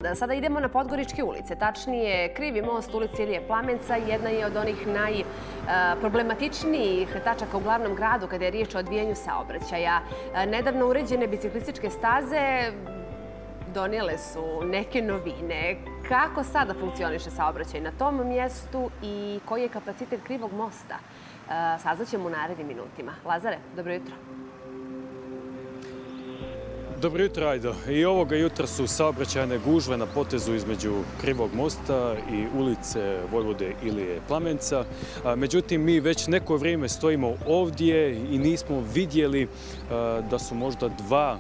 Sada idemo na Podgoričke ulice, tačnije Krivi most, ulica Ilije Plamenca, jedna je od onih najproblematičnijih tačaka u glavnom gradu kada je riječ o odvijanju saobraćaja. Nedavno uređene biciklističke staze donijele su neke novine. Kako sada funkcioniše saobraćaj na tom mjestu i koji je kapacitet Krivog mosta? Saznaćemo u narednim minutima. Lazare, dobro jutro. Dobro jutro, Ajdo. I ovoga jutra su saobraćajne gužve na potezu između Krivog mosta i ulice Vojvode Ilije Plamenca. Međutim, mi već neko vrijeme stojimo ovdje i nismo vidjeli da su možda dva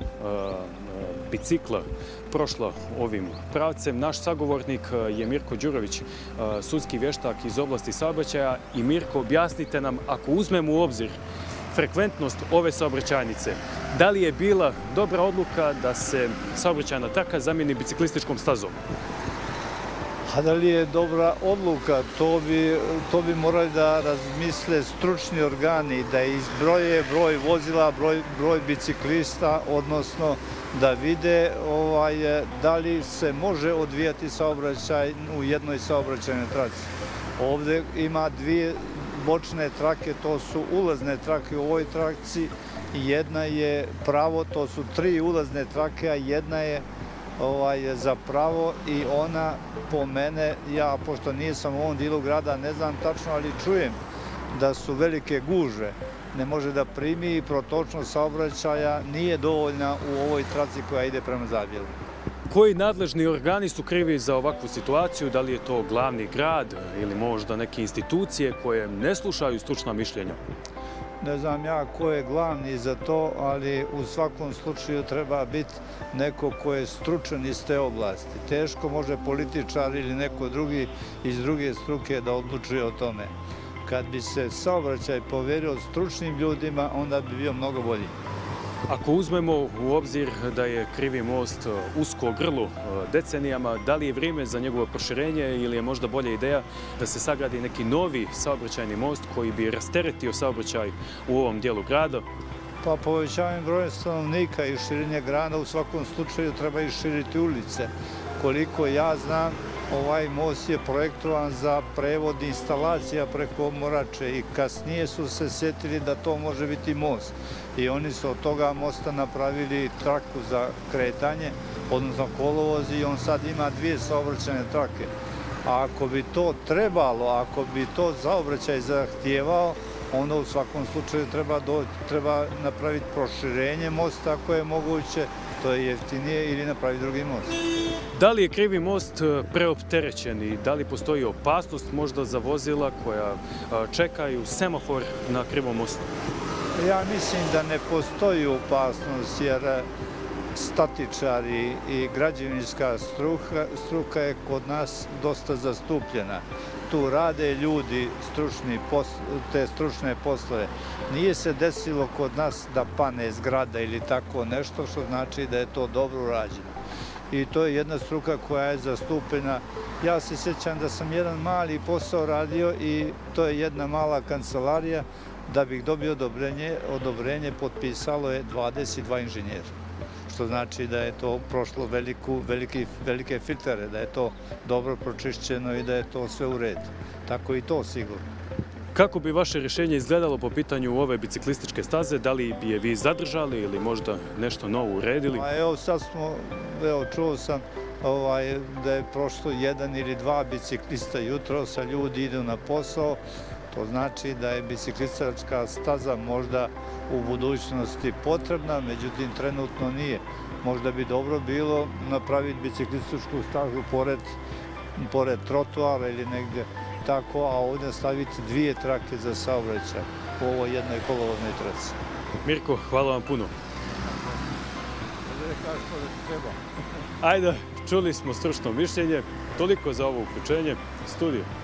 bicikla prošla ovim pravcem. Naš sagovornik je Mirko Đurović, sudski vještak iz oblasti saobraćaja. I Mirko, objasnite nam, ako uzmemo u obzir frekventnost ove saobraćajnice, da li je bila dobra odluka da se saobraćajna traka zamijeni biciklističkom stazom? A da li je dobra odluka, to bi morali da razmisle stručni organi, da izbroje broj vozila, broj biciklista, odnosno da vide da li se može odvijati saobraćaj u jednoj saobraćajnoj traci. Ovdje ima dvije bočne trake, to su ulazne trake u ovoj traci, jedna je pravo, to su tri ulazne trake, a jedna je za pravo i ona po mene, ja pošto nisam u ovom dijelu grada, ne znam tačno, ali čujem da su velike gužve, ne može da primi i protočnost saobraćaja nije dovoljna u ovoj traci koja ide prema Zabjelu. Koji nadležni organi su krivi za ovakvu situaciju? Da li je to glavni grad ili možda neke institucije koje ne slušaju stručna mišljenja? Ne znam ja ko je glavni za to, ali u svakom slučaju treba biti neko ko je stručan iz te oblasti. Teško može političar ili neko drugi iz druge struke da odlučuje o tome. Kad bi se saobraćaj povjerio stručnim ljudima, onda bi bio mnogo bolji. Ako uzmemo u obzir da je Krivi most usko grlo decenijama, da li je vrijeme za njegovo proširenje ili je možda bolja ideja da se sagradi neki novi saobraćajni most koji bi rasteretio saobraćaj u ovom dijelu grada? Pa povećavanjem broja stanovnika i širenje grada u svakom slučaju treba i širiti ulice. Koliko ja znam, ovaj most je projektovan za prevod instalacija preko Morače i kasnije su se sjetili da to može biti most. I oni su od toga mosta napravili traku za kretanje, odnosno kolovoz, i on sad ima dvije saobraćajne trake. A ako bi to trebalo, ako bi to saobraćaj zahtijevao, onda u svakom slučaju treba napraviti proširenje mosta ako je moguće, to je jeftinije, ili napraviti drugi most. Da li je Krivi most preopterećen i da li postoji opasnost možda za vozila koja čekaju semafor na Krivom mostu? Ja mislim da ne postoji opasnost, jer statičari i građevinska struka je kod nas dosta zastupljena. Tu rade ljudi te stručne poslove. Nije se desilo kod nas da pane zgrada ili tako nešto, što znači da je to dobro urađeno. I to je jedna struka koja je zastupljena. Ja se sjećam da sam jedan mali posao radio i to je jedna mala kancelarija. Da bih dobio odobrenje, potpisalo je 22 inženjera. Što znači da je to prošlo velike filtere, da je to dobro pročišćeno i da je to sve u redu. Tako i to sigurno. Kako bi vaše rješenje izgledalo po pitanju ove biciklističke staze? Da li bi je vi zadržali ili možda nešto novo uredili? Evo sad čuo sam da je prošlo jedan ili dva biciklista jutros, a ljudi idu na posao. To znači da je biciklistička staza možda u budućnosti potrebna, međutim trenutno nije. Možda bi dobro bilo napraviti biciklističku stazu pored trotoara ili negdje tako, a ovdje staviti dvije trake za saobraćaj u ovoj jednoj kolovoznoj traci. Mirko, hvala vam puno. Ajde, čuli smo stručno mišljenje. Toliko za ovo uključenje. Studio.